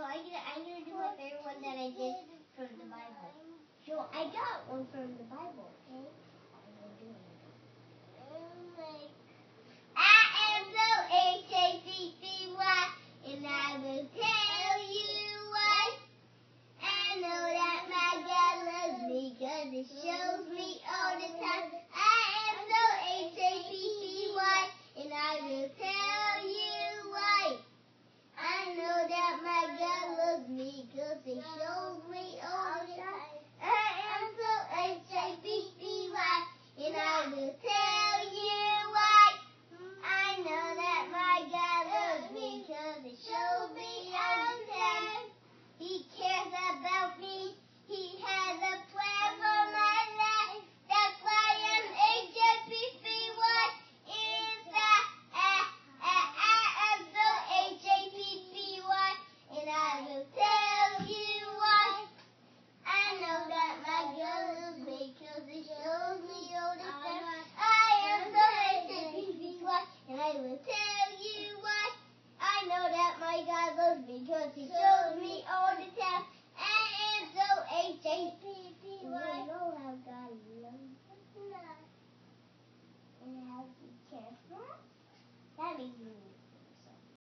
I'm gonna do my favorite one that I did from the Bible. So I got one from the Bible, okay? I'm gonna do it. I am so H-A-P-P-Y, and I will tell you why. I know that my God loves me, 'cause it shows me all the time. I am so H-A-P-P-Y, and I will tell you why. I know that my God loves me, 'cause it shows me all the time. I am so H-A-P-P-Y, and I will tell you why. I know that my God loves me, 'cause it shows me all the time. He cares about me. He has a plan for my life. That's why I'm H-A-P-P-Y. Is that I am so H-A-P-P-Y, and I will tell you why. I know that my God loves me, 'cause it shows me all the time. I am so H-A-P-P-Y, and I will tell you why. I know that my God loves me, 'cause he shows me all the time. I am so H-A-P-P-Y. I know how God loves us and how he cares for us. That makes me